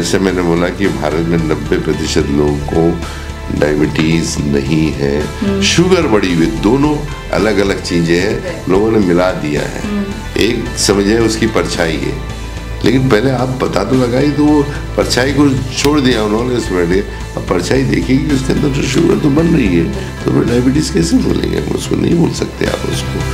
जैसे मैंने बोला कि भारत में 90% लोगों को डायबिटीज नहीं है, शुगर बढ़ी हुई, दोनों अलग अलग चीजें हैं, लोगों ने मिला दिया है। एक समझे उसकी परछाई है, लेकिन पहले आप पता तो लगाई, तो वो परछाई को छोड़ दिया उन्होंने इसमें। अब परछाई देखेगी उसके अंदर तो शुगर तो बन रही है, तो फिर डायबिटीज कैसे बोलेंगे? उसको नहीं बोल सकते आप उसको।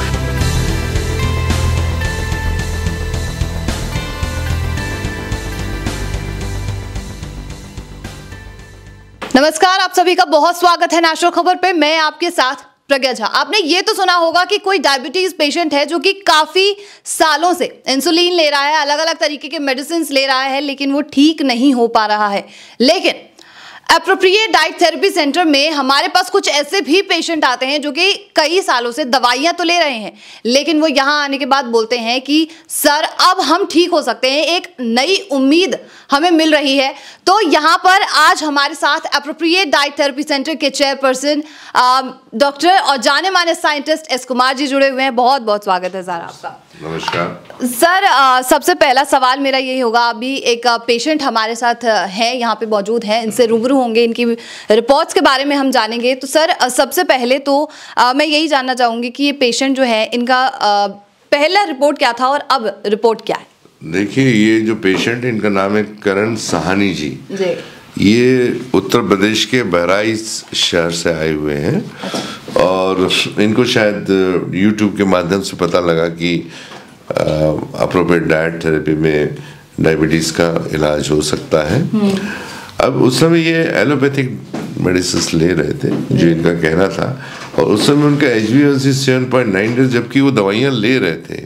नमस्कार, आप सभी का बहुत स्वागत है नेशनल खबर पे। मैं आपके साथ प्रज्ञा झा। आपने ये तो सुना होगा कि कोई डायबिटीज पेशेंट है जो कि काफी सालों से इंसुलिन ले रहा है, अलग अलग तरीके के मेडिसिन ले रहा है, लेकिन वो ठीक नहीं हो पा रहा है। लेकिन एप्रोप्रिएट डाइट थेरेपी सेंटर में हमारे पास कुछ ऐसे भी पेशेंट आते हैं जो कि कई सालों से दवाइयां तो ले रहे हैं, लेकिन वो यहां आने के बाद बोलते हैं कि सर अब हम ठीक हो सकते हैं, एक नई उम्मीद हमें मिल रही है। तो यहां पर आज हमारे साथ एप्रोप्रिएट डाइट थेरेपी सेंटर के चेयरपर्सन डॉक्टर और जाने माने साइंटिस्ट एस कुमार जी जुड़े हुए हैं। बहुत बहुत स्वागत है सर आपका। नमस्कार सर। सबसे पहला सवाल मेरा यही होगा, अभी एक पेशेंट हमारे साथ है, यहाँ पे मौजूद हैं, इनसे रूबरू होंगे, इनकी रिपोर्ट्स के बारे में हम जानेंगे। तो सर सबसे पहले तो मैं यही जानना चाहूँगी कि ये पेशेंट जो है, इनका पहला रिपोर्ट क्या था और अब रिपोर्ट क्या है? देखिए, ये जो पेशेंट है इनका नाम है करण साहनी जी। ये उत्तर प्रदेश के बहराइच शहर से आए हुए हैं। और इनको शायद YouTube के माध्यम से पता लगा कि एप्रोप्रिएट डाइट थेरेपी में डायबिटीज़ का इलाज हो सकता है। अब उस समय ये एलोपैथिक मेडिसिन ले रहे थे, जो इनका कहना था, और उस समय उनका HbA1c 7.9 है, जबकि वो दवाइयाँ ले रहे थे।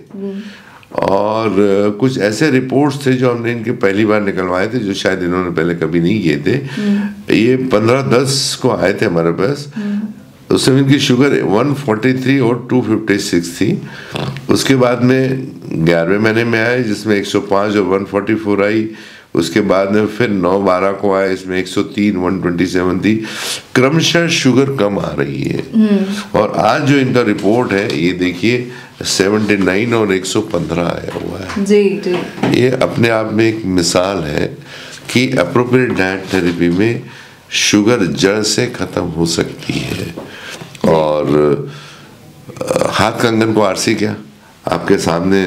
और कुछ ऐसे रिपोर्ट्स थे जो हमने इनके पहली बार निकलवाए थे, जो शायद इन्होंने पहले कभी नहीं किए थे। ये 15-10 को आए थे हमारे पास। उस समय इनकी शुगर 143 और 256 थी। उसके बाद में 11वें महीने में आए, जिसमें 105 और 144 आई। उसके बाद में फिर 9-12 को आए, इसमें 103, 127 थी। क्रमशः शुगर कम आ रही है। और आज जो इनका रिपोर्ट है, ये देखिए 79 और 115 आया हुआ है। जी जी। ये अपने आप में एक मिसाल है कि एप्रोप्रिएट डाइट थेरेपी में शुगर जड़ से खत्म हो सकती है। और हाथ कंगन को आरसी क्या, आपके सामने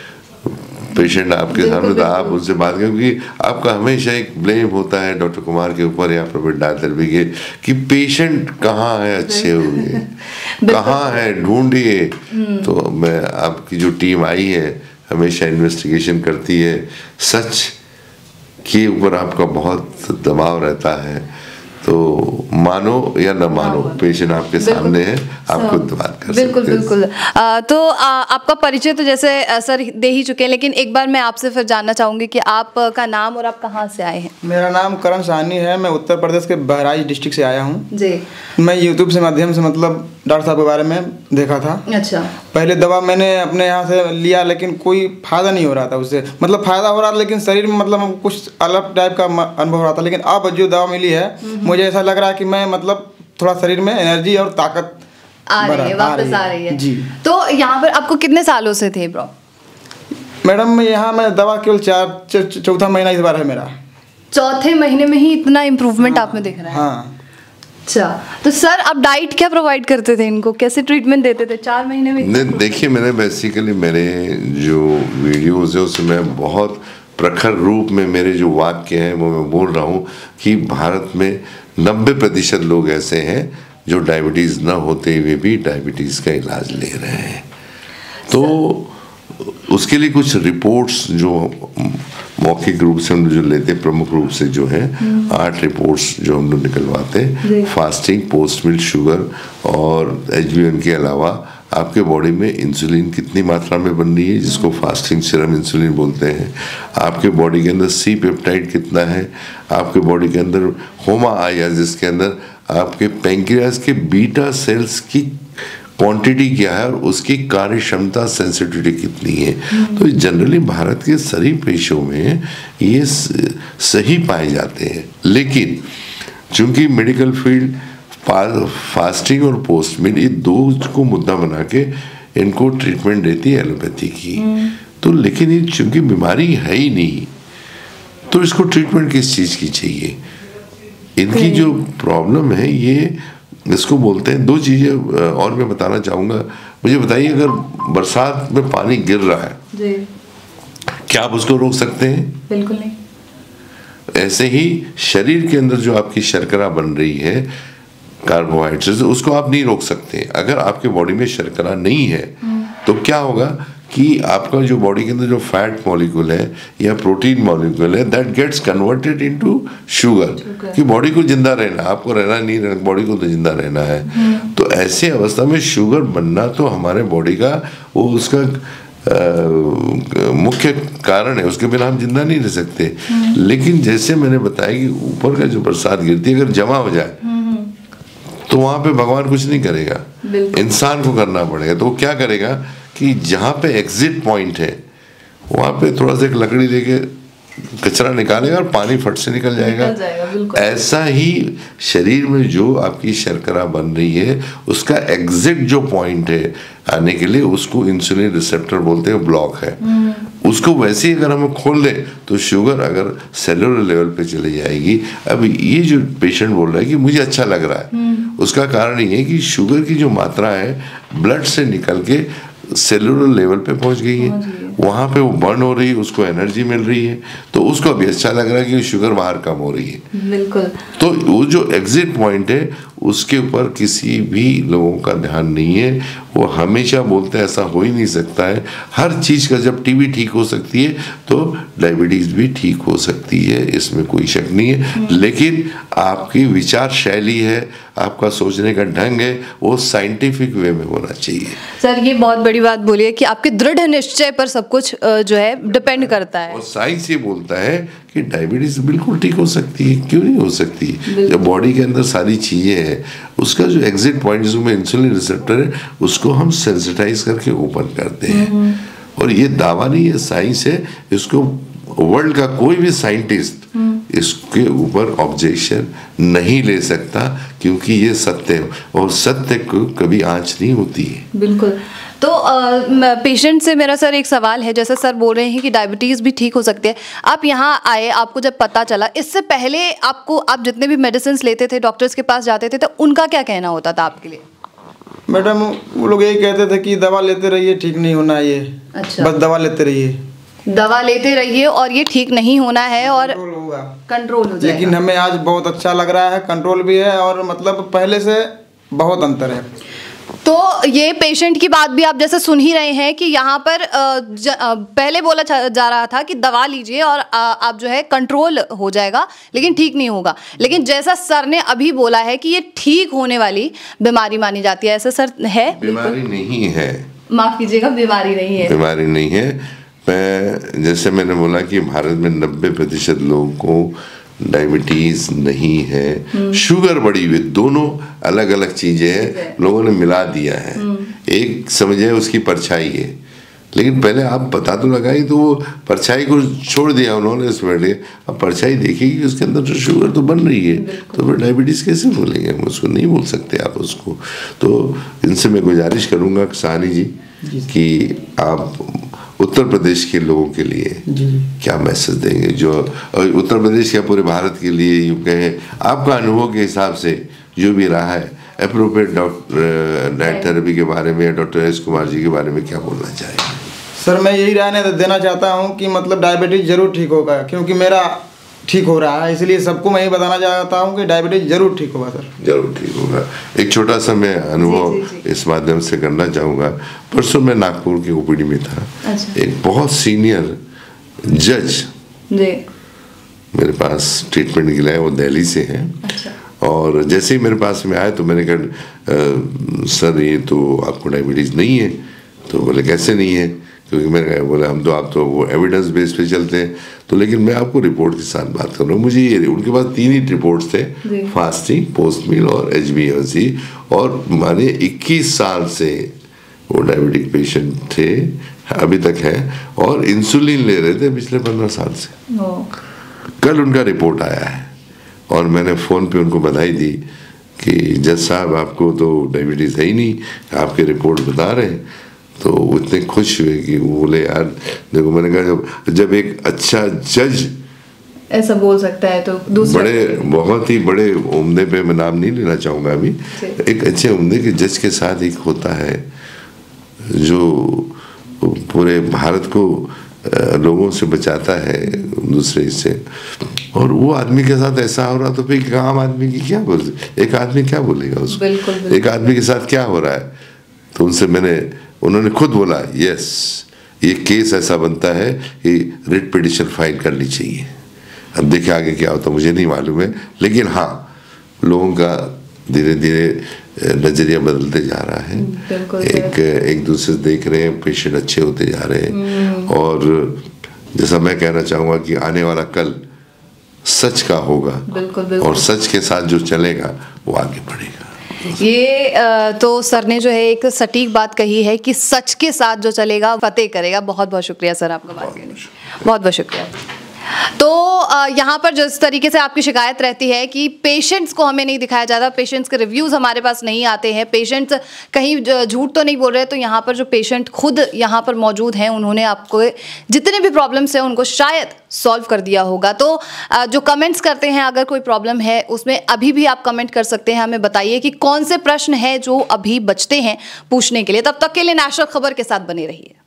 पेशेंट आपके सामने था, आप उनसे बात करें, क्योंकि आपका हमेशा एक ब्लेम होता है डॉक्टर कुमार के ऊपर या एप्रोप्रिएट डाइट थेरेपी के, कि पेशेंट कहाँ है अच्छे हुए, कहाँ है ढूंढिए। तो मैं, आपकी जो टीम आई है हमेशा इन्वेस्टिगेशन करती है, सच के ऊपर आपका बहुत दबाव रहता है। तो मानो या न मानो, पेशेंट आपके सामने है, आप खुद बात कर सकते हैं। बिल्कुल बिल्कुल। तो आपका परिचय तो जैसे सर दे ही चुके हैं, लेकिन एक बार मैं आपसे फिर जानना चाहूँगी कि आपका नाम और आप कहाँ से आए हैं? मेरा नाम करण साहनी है, मैं उत्तर प्रदेश के बहराइच डिस्ट्रिक्ट से आया हूँ जी। मैं YouTube से माध्यम से मतलब डॉक्टर साहब के बारे में देखा था। अच्छा। पहले दवा मैंने अपने यहाँ से लिया, लेकिन कोई फायदा नहीं हो रहा था उससे, मतलब फायदा हो रहा था लेकिन शरीर में मतलब कुछ अलग टाइप का अनुभव हो रहा था। लेकिन अब जो दवा मिली है, मुझे ऐसा लग रहा है कि मैं मतलब थोड़ा शरीर में एनर्जी और ताकत आ रही है, वापस आ रही है जी। तो यहाँ पर आपको कितने सालों से थे ब्रो? मैडम मैं दवा केवल चौथा महीना इस बार है मेरा। चौथे महीने में ही इतना इम्प्रूवमेंट आप में दिख रहा है? हाँ। अच्छा, तो सर आप डाइट क्या प्रोवाइड करते थे इनको, कैसे ट्रीटमेंट देते थे 4 महीने में? नहीं, देखिए, मैंने बेसिकली मेरे जो वीडियोज़ है उसमें बहुत प्रखर रूप में मेरे जो वाक्य हैं वो मैं बोल रहा हूँ कि भारत में 90% लोग ऐसे हैं जो डायबिटीज़ न होते हुए भी डायबिटीज़ का इलाज ले रहे हैं। तो उसके लिए कुछ रिपोर्ट्स जो मौखिक रूप से हम जो लेते, प्रमुख रूप से जो है 8 रिपोर्ट्स जो हम लोग निकलवाते हैं, फास्टिंग, पोस्ट मील शुगर और HbA1 के अलावा आपके बॉडी में इंसुलिन कितनी मात्रा में बन रही है, जिसको फास्टिंग सीरम इंसुलिन बोलते हैं। आपके बॉडी के अंदर C पेप्टाइड कितना है, आपके बॉडी के अंदर HOMA-IR, जिसके अंदर आपके पैंक्रियास के बीटा सेल्स की क्वांटिटी क्या है और उसकी कार्य क्षमता, सेंसिटिविटी कितनी है। तो जनरली भारत के सभी पेशों में ये सही पाए जाते हैं। लेकिन चूंकि मेडिकल फील्ड फास्टिंग और पोस्ट मील, ये दो को मुद्दा बना के इनको ट्रीटमेंट देती है एलोपैथी की। तो लेकिन ये चूंकि बीमारी है ही नहीं, तो इसको ट्रीटमेंट किस चीज़ की चाहिए? इनकी जो प्रॉब्लम है ये, इसको बोलते हैं, दो चीज़ें और मैं बताना चाहूँगा। मुझे बताइए, अगर बरसात में पानी गिर रहा है जी, क्या आप उसको रोक सकते हैं? बिल्कुल नहीं। ऐसे ही शरीर के अंदर जो आपकी शर्करा बन रही है कार्बोहाइड्रेट, उसको आप नहीं रोक सकते। अगर आपके बॉडी में शर्करा नहीं है तो क्या होगा कि आपका जो बॉडी के अंदर जो फैट मॉलिक्यूल है या प्रोटीन मॉलिक्यूल है, that gets converted into sugar. कि बॉडी को जिंदा रहना, आपको रहना नहीं रहना, बॉडी को तो जिंदा रहना है। तो ऐसे अवस्था में शुगर बनना तो हमारे बॉडी का वो उसका मुख्य कारण है, उसके बिना हम जिंदा नहीं रह सकते। लेकिन जैसे मैंने बताया कि ऊपर का जो बरसात गिरती है अगर जमा हो जाए तो वहां पे भगवान कुछ नहीं करेगा, इंसान को करना पड़ेगा। तो वो क्या करेगा कि जहाँ पे एग्जिट पॉइंट है वहां पे थोड़ा सा एक लकड़ी लेके कचरा निकालेगा और पानी फट से निकल जाएगा। ऐसा ही शरीर में जो आपकी शर्करा बन रही है उसका एग्जिट जो पॉइंट है आने के लिए, उसको इंसुलिन रिसेप्टर बोलते हैं, ब्लॉक है। उसको वैसे ही अगर हम खोल दें तो शुगर अगर सेलुलर लेवल पे चली जाएगी। अब ये जो पेशेंट बोल रहा है कि मुझे अच्छा लग रहा है, उसका कारण ये है कि शुगर की जो मात्रा है ब्लड से निकल के सेलुलर लेवल पे पहुंच गई है, वहां पे वो बर्न हो रही है, उसको एनर्जी मिल रही है, तो उसको भी अच्छा लग रहा है कि शुगर बाहर कम हो रही है। बिल्कुल। तो वो जो एग्जिट पॉइंट है उसके ऊपर किसी भी लोगों का ध्यान नहीं है। वो हमेशा बोलते हैं ऐसा हो ही नहीं सकता है। हर चीज़ का, जब टीबी ठीक हो सकती है तो डायबिटीज़ भी ठीक हो सकती है, इसमें कोई शक नहीं है। लेकिन आपकी विचार शैली है, आपका सोचने का ढंग है, वो साइंटिफिक वे में होना चाहिए। सर ये बहुत बड़ी बात बोली है कि आपके दृढ़ निश्चय पर सब कुछ जो है डिपेंड करता है। और साइंस ये बोलता है कि डायबिटीज बिल्कुल ठीक हो सकती है, क्यों नहीं हो सकती? जब बॉडी के अंदर सारी चीजें हैं, उसका जो एग्जिट पॉइंट जिसमें इंसुलिन रिसेप्टर है उसको हम सेंसिटाइज करके ओपन करते हैं। और ये दावा नहीं है, साइंस है। इसको वर्ल्ड का कोई भी साइंटिस्ट इसके ऊपर ऑब्जेक्शन नहीं ले सकता, क्योंकि ये सत्य है और सत्य को कभी आंच नहीं होती है। बिल्कुल। तो पेशेंट से मेरा सर एक सवाल है, जैसे सर बोल रहे हैं कि डायबिटीज़ भी ठीक हो सकती है। आप यहाँ आए, आपको जब पता चला, इससे पहले आप जितने भी मेडिसिन लेते थे, डॉक्टर्स के पास जाते थे, तो उनका क्या कहना होता था आपके लिए? मैडम वो लोग यही कहते थे कि दवा लेते रहिए, ठीक नहीं होना ये। अच्छा। बस दवा लेते रहिए, दवा लेते रहिए और ये ठीक नहीं होना है और कंट्रोल हो जाएगा। लेकिन हमें आज बहुत अच्छा लग रहा है, कंट्रोल भी है और मतलब पहले से बहुत अंतर है। तो ये पेशेंट की बात भी आप जैसे सुन ही रहे हैं कि यहाँ पर पहले बोला जा रहा था कि दवा लीजिए और आप जो है कंट्रोल हो जाएगा, लेकिन ठीक नहीं होगा। लेकिन जैसा सर ने अभी बोला है कि ये ठीक होने वाली बीमारी मानी जाती है, ऐसा सर है? बीमारी नहीं है, माफ कीजिएगा, बीमारी नहीं है, बीमारी नहीं है। मैं जैसे मैंने बोला कि भारत में 90% लोगों को डायबिटीज नहीं है, शुगर बढ़ी हुई, दोनों अलग अलग चीजें हैं, लोगों ने मिला दिया है। एक समझे उसकी परछाई है, लेकिन पहले आप पता तो लगाई, तो वो परछाई को छोड़ दिया उन्होंने इसमें। अब परछाई देखिए उसके अंदर तो शुगर तो बन रही है, तो फिर डायबिटीज कैसे बोलेंगे हम उसको? नहीं बोल सकते आप उसको। तो इनसे मैं गुजारिश करूंगा सानी जी कि आप उत्तर प्रदेश के लोगों के लिए क्या मैसेज देंगे, जो उत्तर प्रदेश या पूरे भारत के लिए यूँ कहें, आपका अनुभव के हिसाब से जो भी रहा है, एप्रोप्रिएट डाइट थेरेपी के बारे में डॉक्टर एस कुमार जी के बारे में क्या बोलना चाहेंगे? सर मैं यही राय देना चाहता हूँ कि मतलब डायबिटीज जरूर ठीक होगा, क्योंकि मेरा ठीक हो रहा है, इसलिए सबको मैं ये बताना चाहता हूँ कि डायबिटीज जरूर ठीक होगा। सर जरूर ठीक होगा। एक छोटा सा मैं अनुभव इस माध्यम से करना चाहूँगा। परसों मैं नागपुर की ओपीडी में था। अच्छा। एक बहुत सीनियर जज मेरे पास ट्रीटमेंट के लिए, वो दिल्ली से हैं। अच्छा। और जैसे ही मेरे पास में आए तो मैंने कहा सर ये तो आपको डायबिटीज़ नहीं है। तो बोले कैसे नहीं है? क्योंकि मैंने बोला आप तो वो एविडेंस बेस पे चलते हैं। तो लेकिन मैं आपको रिपोर्ट के साथ बात कर रहा हूँ। मुझे ये उनके पास 3 ही रिपोर्ट्स थे, फास्टिंग, पोस्ट मील और HbA1c, और माने 21 साल से वो डायबिटिक पेशेंट थे, अभी तक हैं, और इंसुलिन ले रहे थे पिछले 15 साल से। कल उनका रिपोर्ट आया है और मैंने फ़ोन पे उनको बधाई दी कि जज साहब आपको तो डायबिटीज़ है ही नहीं, आपके रिपोर्ट बता रहे हैं। तो वो इतने खुश हुए कि वो बोले यार देखो, मैंने कहा जब एक अच्छा जज ऐसा बोल सकता है तो दूसरे बड़े बहुत ही बड़े उम्दे पे मैं नाम नहीं लेना चाहूँगा अभी, एक अच्छे उम्दे के जज के साथ एक होता है जो पूरे भारत को लोगों से बचाता है दूसरे से, और वो आदमी के साथ ऐसा हो रहा तो फिर एक आम आदमी की क्या बोल, एक आदमी क्या बोलेगा उसको? बिल्कुल। एक आदमी के साथ क्या हो रहा है? तो उन्होंने खुद बोला यस, ये केस ऐसा बनता है कि रिट पिटिशन फाइल करनी चाहिए। अब देखिए आगे क्या होता मुझे नहीं मालूम है, लेकिन हाँ लोगों का धीरे धीरे नजरिया बदलते जा रहा है। एक दूसरे से देख रहे हैं, पेशेंट अच्छे होते जा रहे हैं, और जैसा मैं कहना चाहूँगा कि आने वाला कल सच का होगा। बिल्कुल। और सच के साथ जो चलेगा वो आगे बढ़ेगा। ये तो सर ने जो है एक सटीक बात कही है कि सच के साथ जो चलेगा फतेह करेगा। बहुत बहुत शुक्रिया सर आपका बात करने, बहुत बहुत शुक्रिया। तो यहाँ पर जिस तरीके से आपकी शिकायत रहती है कि पेशेंट्स को हमें नहीं दिखाया जाता, पेशेंट्स के रिव्यूज़ हमारे पास नहीं आते हैं, पेशेंट्स कहीं झूठ तो नहीं बोल रहे, तो यहाँ पर जो पेशेंट खुद यहाँ पर मौजूद हैं उन्होंने आपको जितने भी प्रॉब्लम्स हैं उनको शायद सॉल्व कर दिया होगा। तो जो कमेंट्स करते हैं, अगर कोई प्रॉब्लम है उसमें अभी भी आप कमेंट कर सकते हैं, हमें बताइए कि कौन से प्रश्न हैं जो अभी बचते हैं पूछने के लिए। तब तक के लिए नेशनल खबर के साथ बने रहिए।